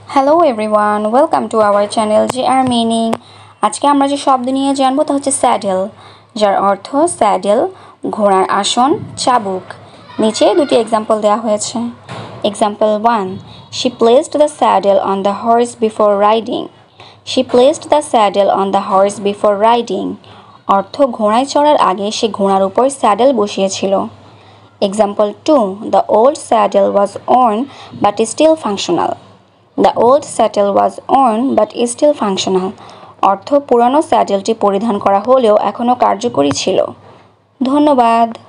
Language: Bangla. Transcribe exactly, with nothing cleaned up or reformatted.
Hello everyone, welcome to our channel G R meaning. আজকে আমরা যে শব্দ নিয়ে জানবো তা হচ্ছে স্যাডেল, যার অর্থ স্যাডেল ঘোড়ার আসন, চাবুক। নিচে দুটি এক্সাম্পল দেওয়া হয়েছে। Example one, she placed the saddle on the horse before riding. She placed the saddle on the horse before riding অর্থ ঘোড়ায় চড়ার আগে সে ঘোড়ার উপর স্যাডেল বসিয়েছিল। Example two, the old saddle was worn but is still functional. The old saddle was worn but is still functional. অর্থ পুরানো স্যাডেলটি পরিধান করা হলেও এখনও কার্যকরী ছিল। ধন্যবাদ।